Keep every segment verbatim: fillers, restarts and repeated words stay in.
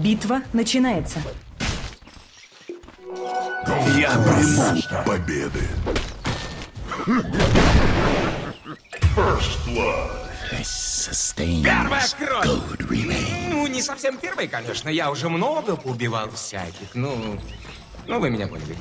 Битва начинается. Я приму победы. Первая кровь! Ну, не совсем первая, конечно. Я уже много поубивал всяких. Ну, ну вы меня поняли.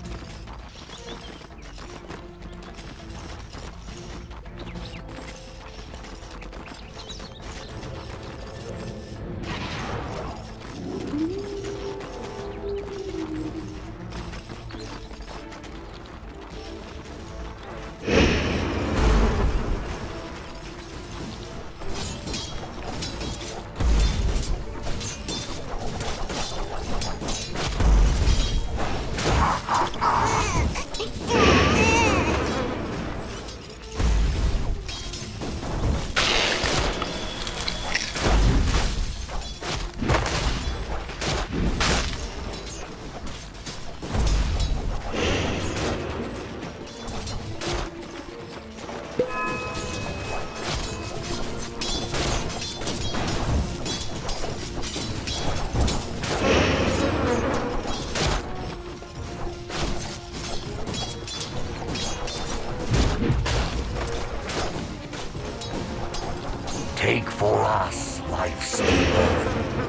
Take for us, life stealer.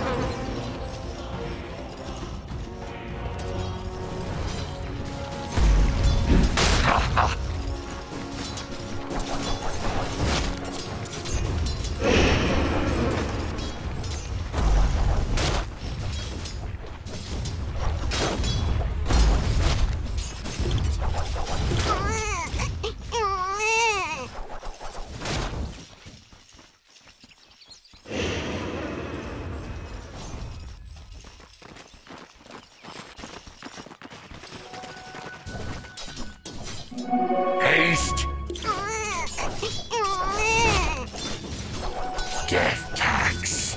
Haste! Death tax!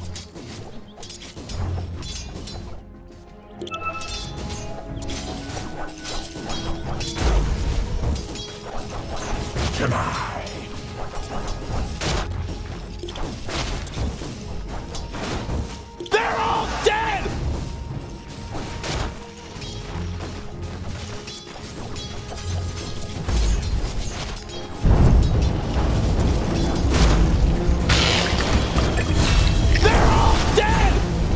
Deny! They're all dead! They're all dead!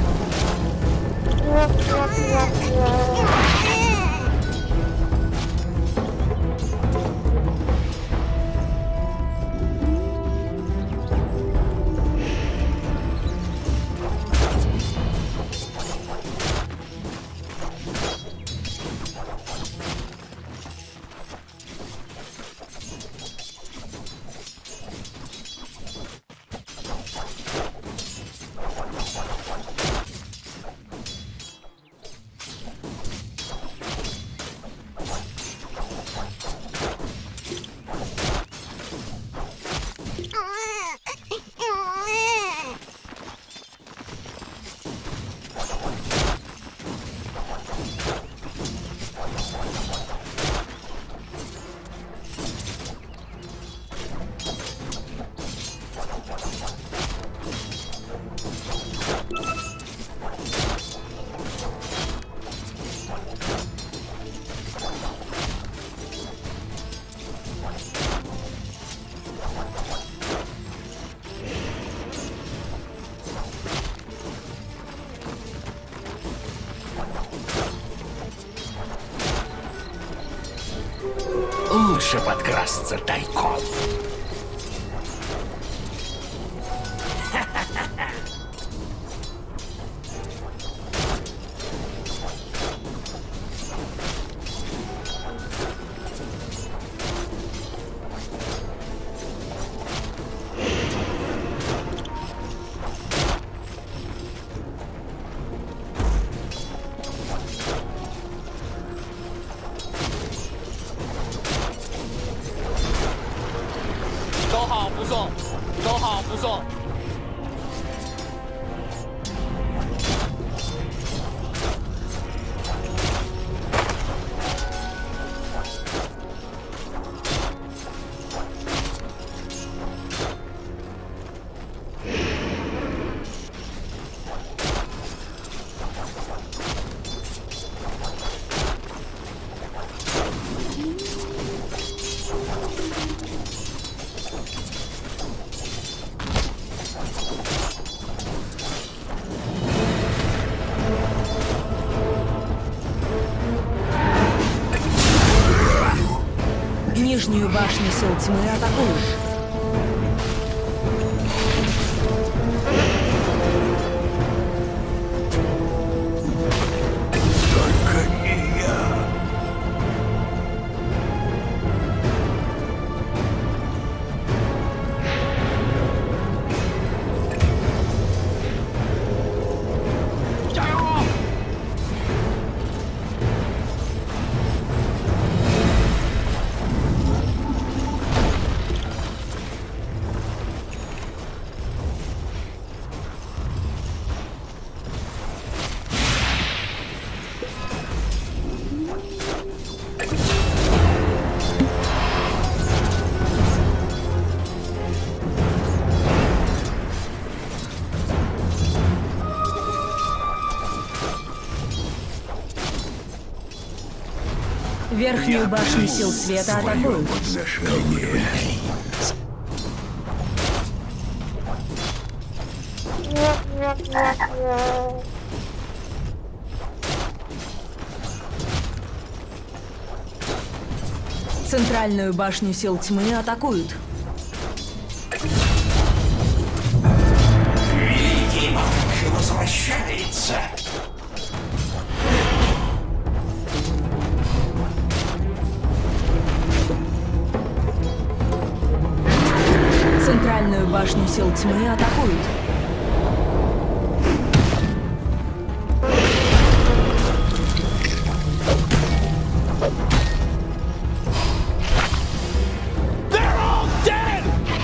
Лучше подкрасться тайком. Нижнюю башню сил тьмы атакуют. Только не я. Верхнюю башню сил света атакуют. Подношение. Центральную башню сил тьмы атакуют. Великий маг возвращается. Центральную башню сил тьмы атакуют. They're all dead!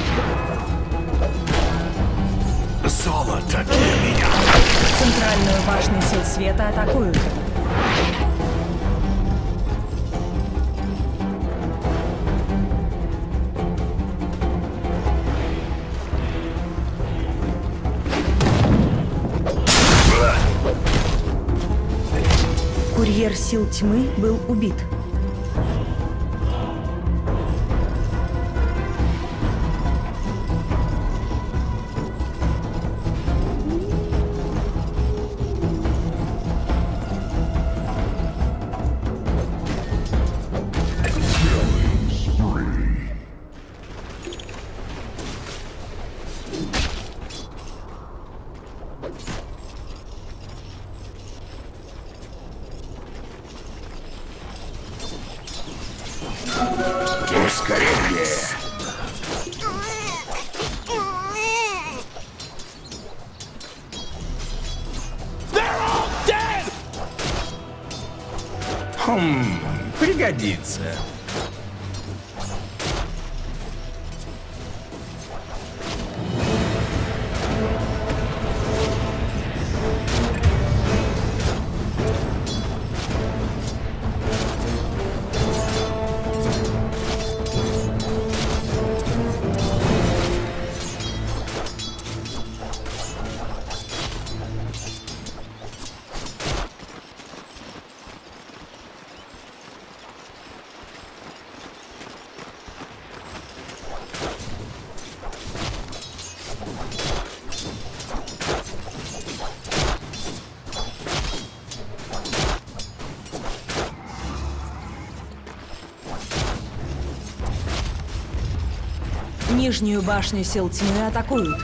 Золото для меня. Центральную башню сил света атакуют. Курьер сил тьмы был убит. Ускорение. They're all dead! Хм, пригодится. Нижнюю башню сил тьмы атакуют.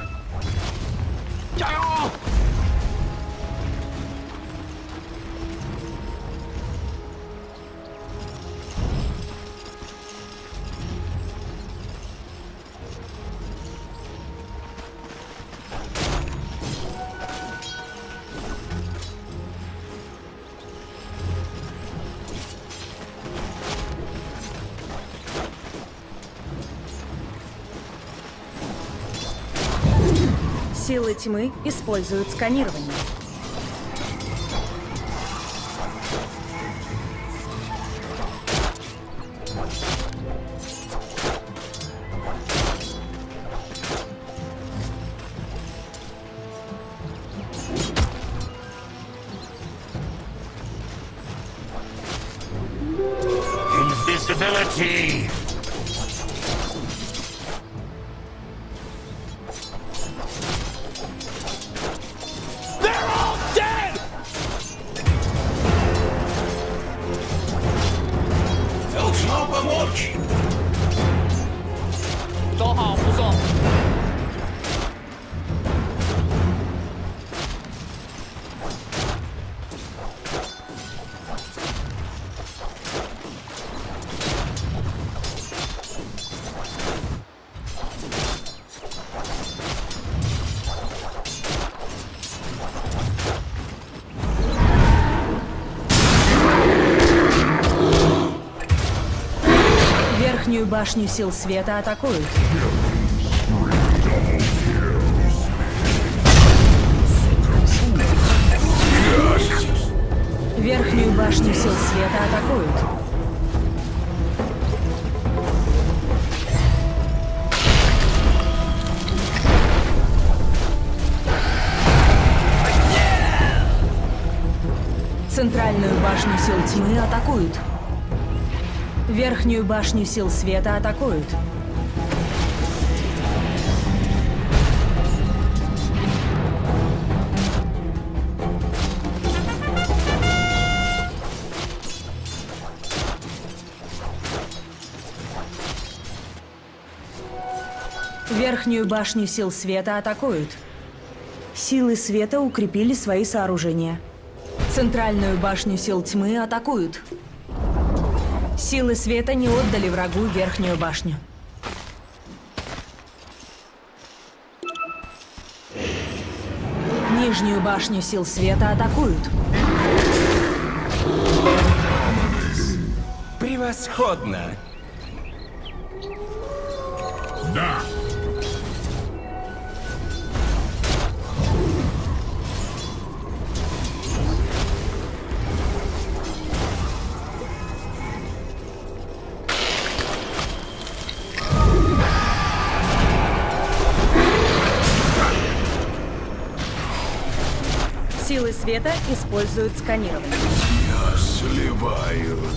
Силы тьмы используют сканирование. Invisibility. They're all dead! Должно помочь. Верхнюю башню сил света атакуют. Верхнюю башню сил света атакуют. Центральную башню сил тьмы атакуют. Верхнюю башню сил света атакуют. Верхнюю башню сил света атакуют. Силы света укрепили свои сооружения. Центральную башню сил тьмы атакуют. Силы света не отдали врагу верхнюю башню. Нижнюю башню сил света атакуют. Превосходно! Да. Силы света используют сканирование. Я сливаюсь.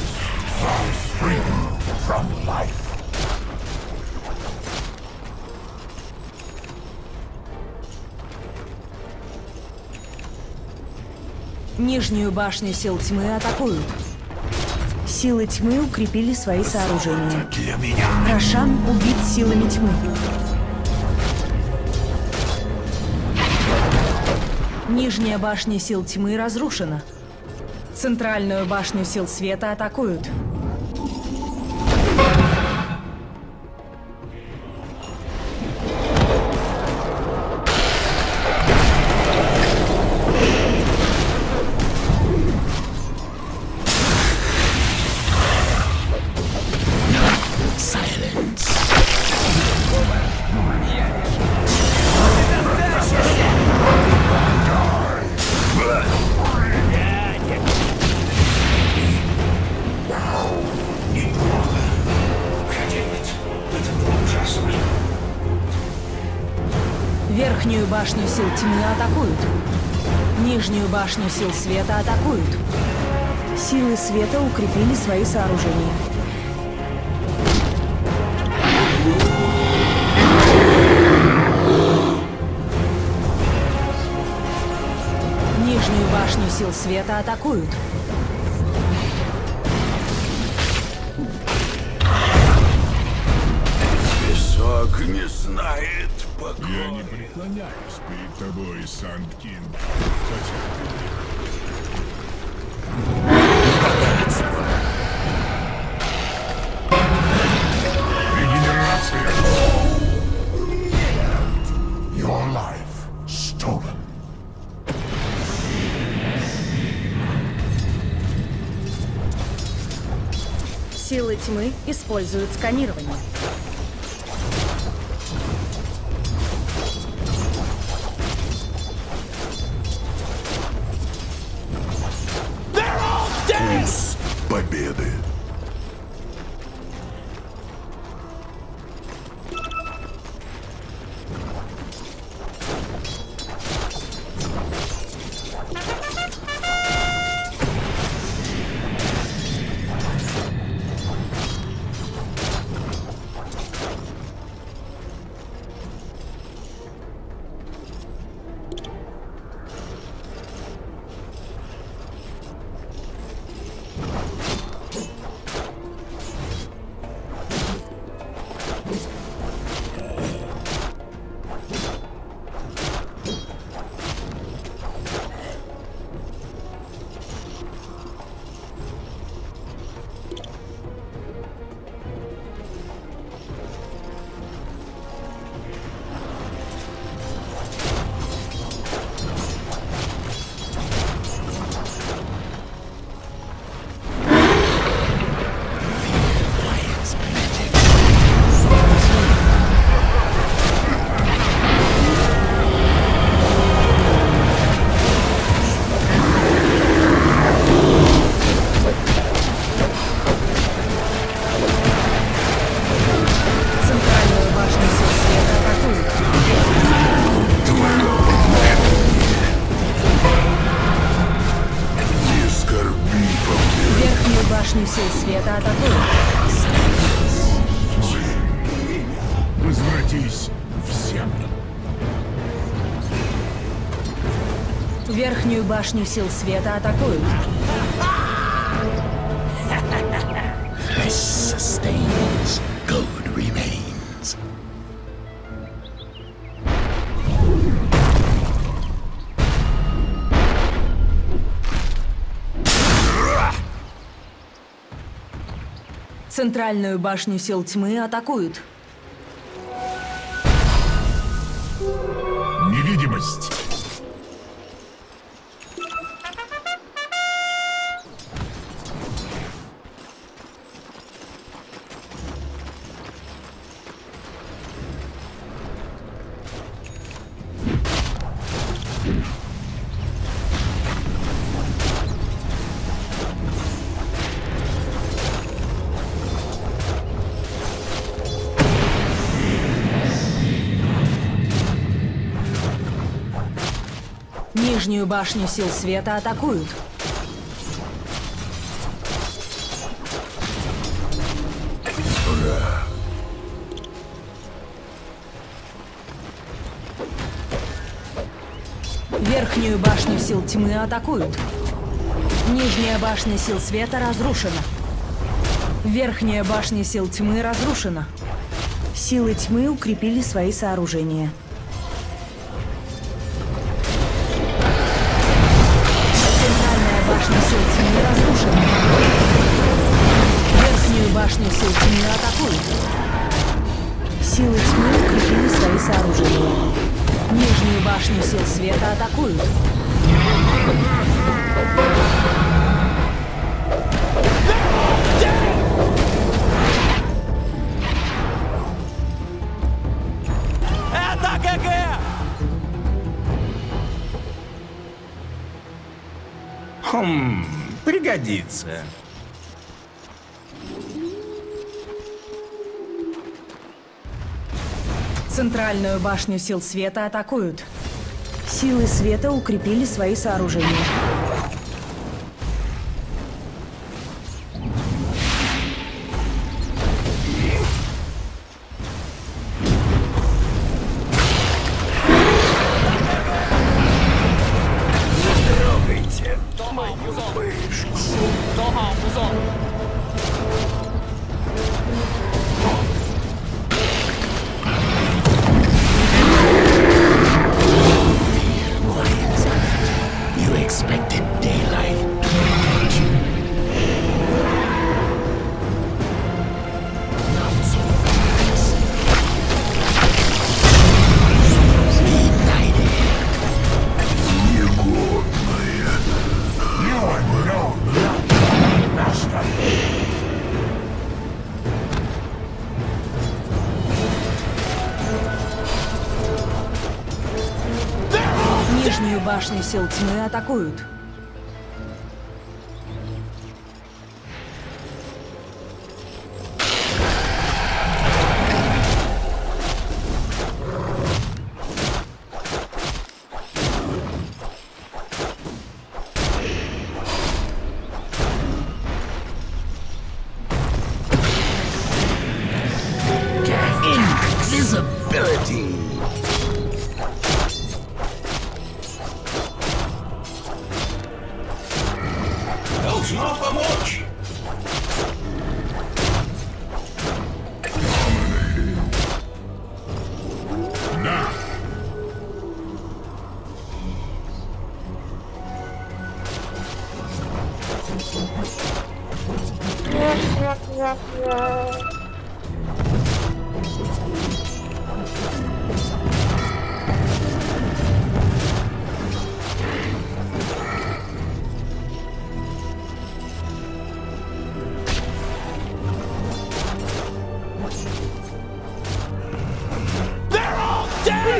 From life. Нижнюю башню сил тьмы атакуют. Силы тьмы укрепили свои сооружения. Для меня. Рошан убит силами тьмы. Нижняя башня сил тьмы разрушена. Центральную башню сил света атакуют. Верхнюю башню сил тьмы атакуют. Нижнюю башню сил света атакуют. Силы света укрепили свои сооружения. Нижнюю башню сил света атакуют. Песок не знает покоя. Я не преклоняюсь перед тобой, Сандкин. Хотя регенерация. Your life stolen. Силы тьмы используют сканирование. Вкус победы. вас в землю. Верхнюю башню сил света атакуют. Flesh sustains, gold remains. Центральную башню сил тьмы атакуют. Невидимость. Нижнюю башню сил света атакуют. Верхнюю башню сил тьмы атакуют. Нижняя башня сил света разрушена. Верхняя башня сил тьмы разрушена. Силы тьмы укрепили свои сооружения. Башня сил тьмы разрушена. Верхнюю башню сил тьмы атакуют. Силы тьмы укрепили свои сооружения. Нижнюю башню сил света атакуют. Это ГГ! Хм, пригодится. Центральную башню сил света атакуют. Силы света укрепили свои сооружения. Нижнюю башню сил тьмы атакуют. Invisibility. Должно помочь. Да. They're all dead!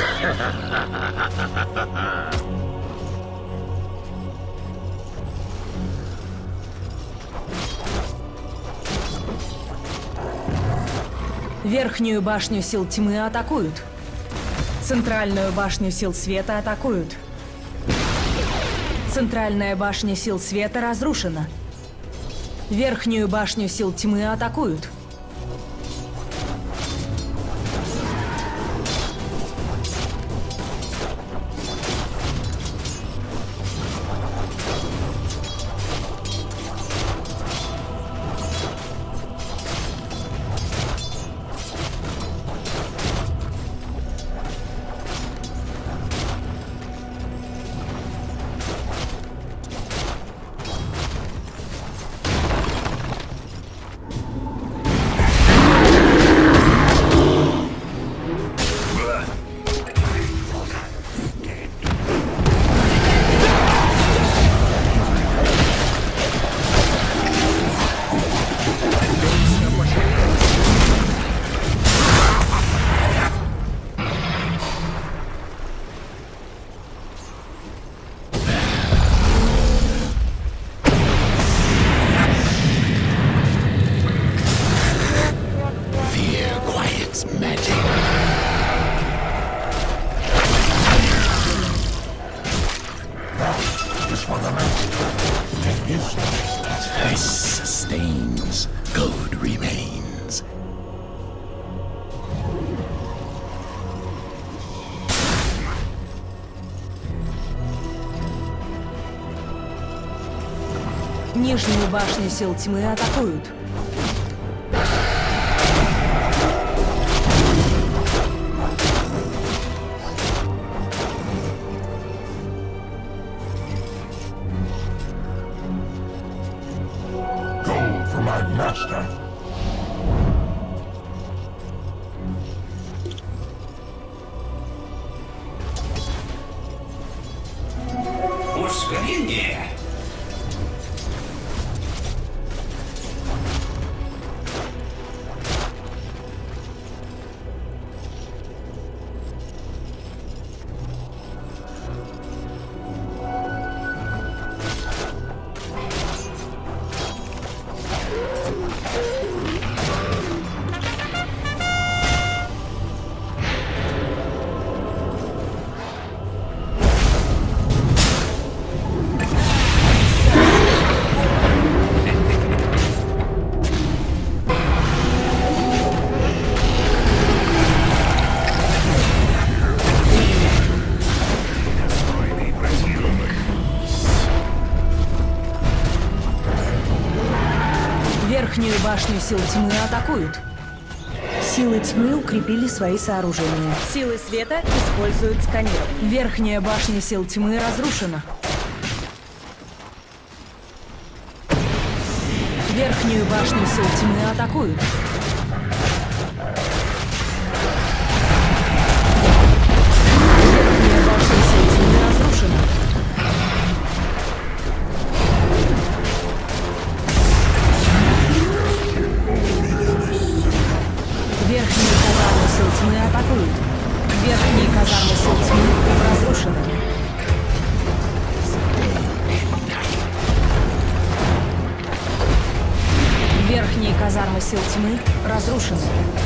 Верхнюю башню сил тьмы атакуют. Центральную башню сил света атакуют. Центральная башня сил света разрушена. Верхнюю башню сил тьмы атакуют. Нижнюю башню сил тьмы атакуют. Gold for my master. Ускорение! Верхнюю башню сил тьмы атакуют. Силы тьмы укрепили свои сооружения. Силы света используют сканирование. Верхняя башня сил тьмы разрушена. Верхнюю башню сил тьмы атакуют. Верхняя башня сил тьмы разрушена. Верхние казармы сил тьмы атакуют. Верхние казармы сил тьмы разрушены. Верхние казармы сил тьмы разрушены.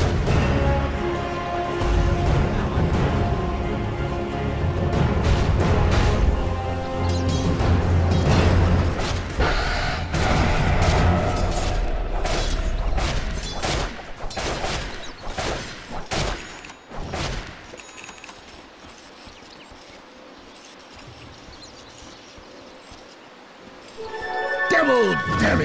Double damage!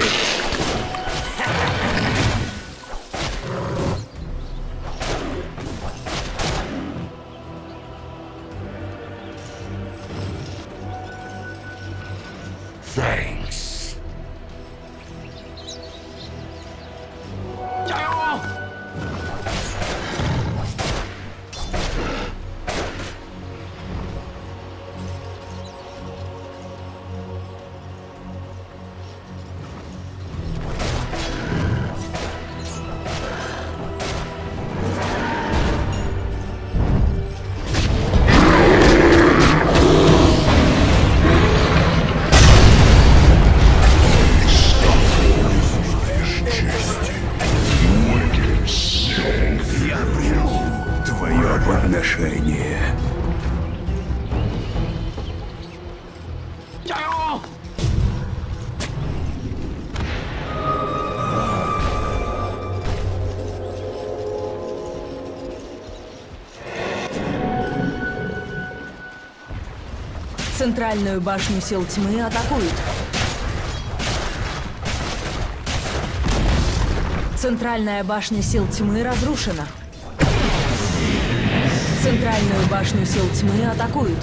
Thanks. Твое подношение. Центральную башню сил тьмы атакуют. Центральная башня сил тьмы разрушена. Центральную башню сил тьмы атакуют.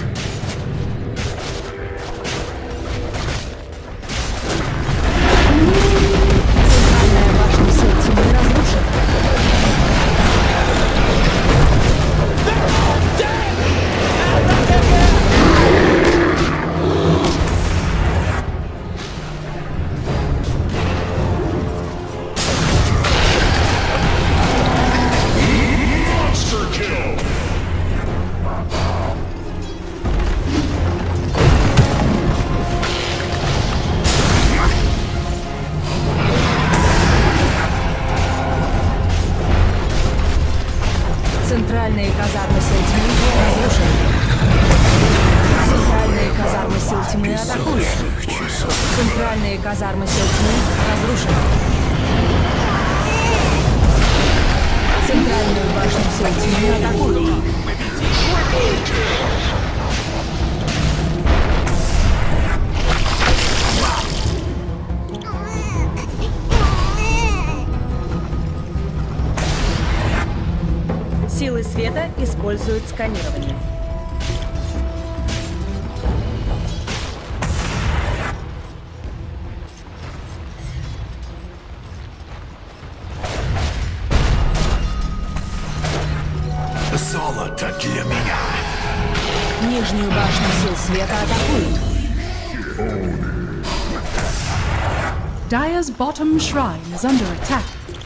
Центральная башня сил тьмы разрушена. Центральные казармы сил тьмы разрушены. Центральные казармы сил тьмы атакуют. Центральные казармы сил тьмы разрушены. Центральную башню сил тьмы атакуют. света используют сканирование. Золото для меня. Нижнюю башню сил света атакуют. Dire's bottom shrine is under attack.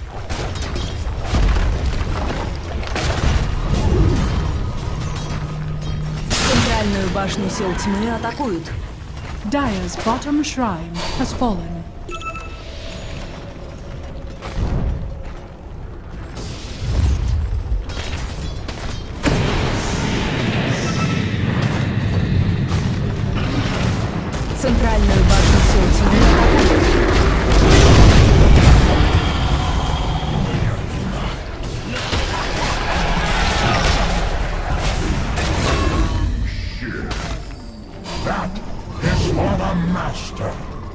Центральную башню сил тьмы атакуют. Dire's bottom shrine has fallen. Центральную башню сил тьмы атакуют. That is for the master.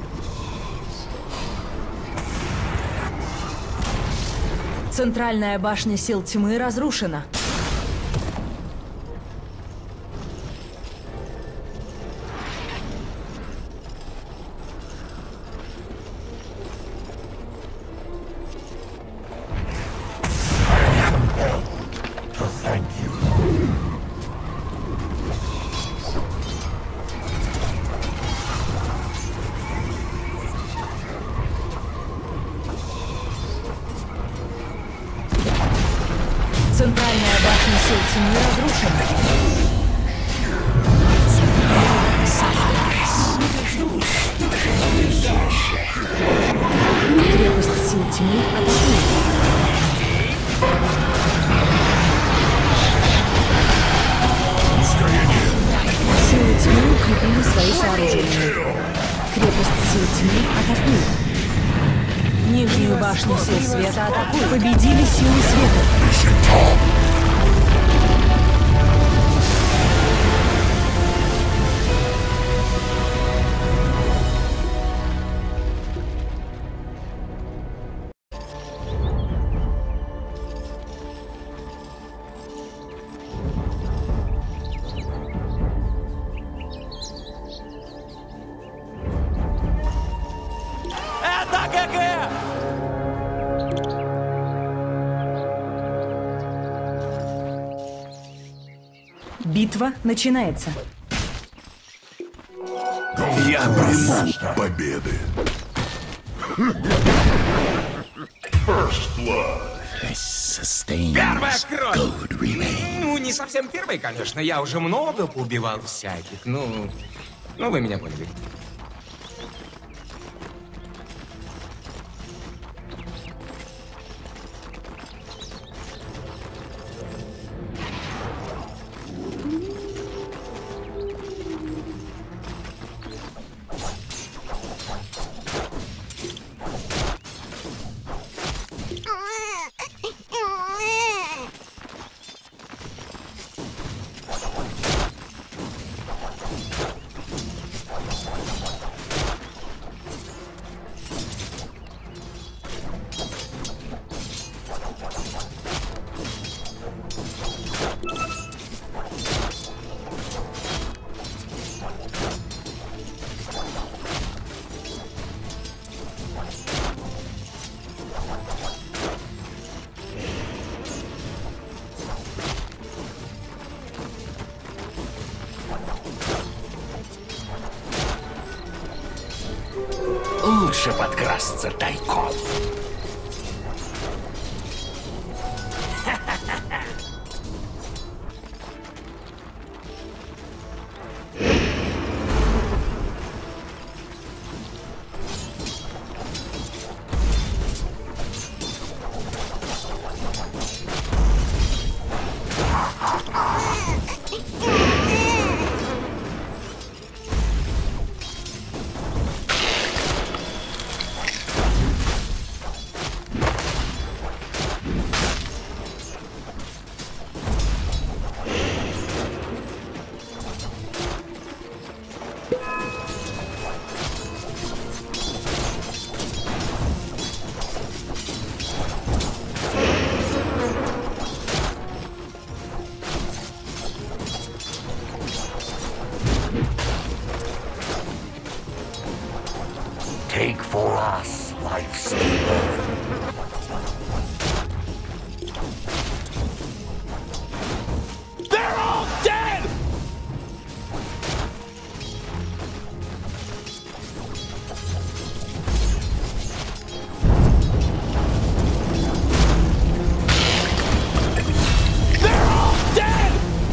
Центральная башня сил тьмы разрушена. To thank you. Центральная башня сил тьмы разрушена. Крепость сил тьмы атакует. Силы тьмы укрепили свои сооружения. Крепость сил тьмы атакует. Нижнюю башню сил света атакуют. Победили силы света. Это ГГ! Битва начинается. Я приму победы. First blood. Первая кровь! Ну, не совсем первая, конечно. Я уже много поубивал всяких. Ну, ну вы меня поняли. Лучше подкрасться тайком. Alas, life stealer. They're all dead! They're all dead!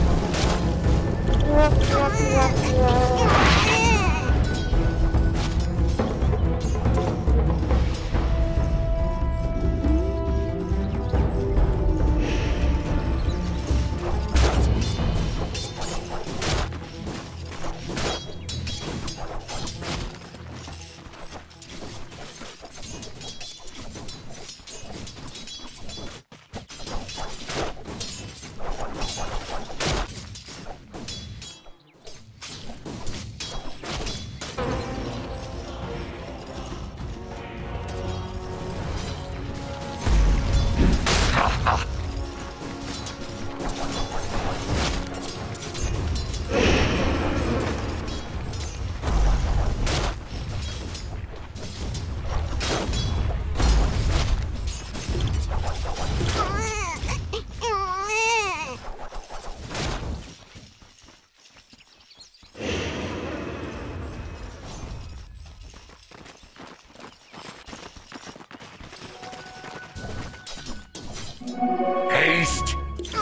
Haste.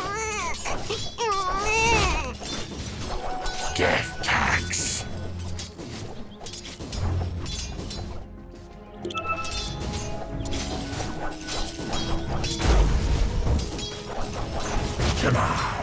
Death tax. Come on.